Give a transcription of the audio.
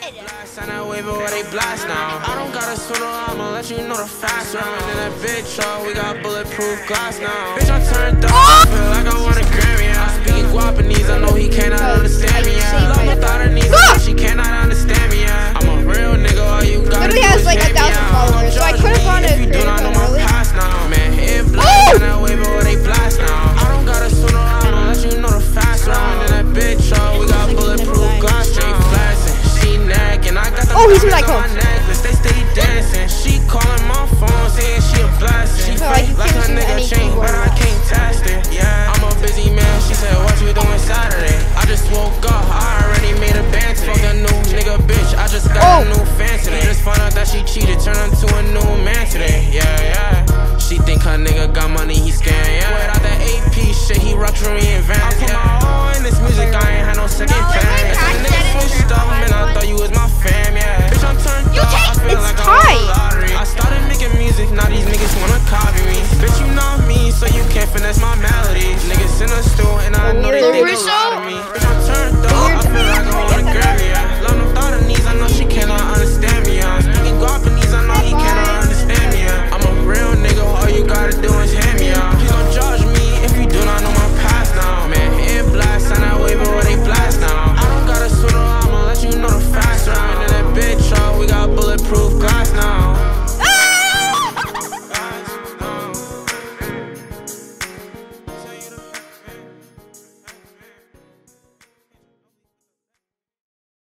Sign that waiver where they blast now. I don't gotta swindle, I'ma let you know the fast round. In that big truck, we got bulletproof glass now. Bitch, I turned up, I feel like I want a Grammy. I'm speaking Guapanese, I know he cannot understand me. Love without her knees, she cannot understand me. I'm a real nigga, all you gotta do is like 1,000 followers, so I could have gone to if you do not know my past now, man, it blast. Sign that waiver where they blast now. I don't gotta swindle, I'ma let you know the fast round. In that big truck, we got bulletproof glass, straight flashing. Oh, he's in my coat. They steady dancing. She calling my phone saying she a blessing. So like her nigga chain, but I can't test it. Yeah, I'm a busy man. She said, what you doing Saturday? I just woke up.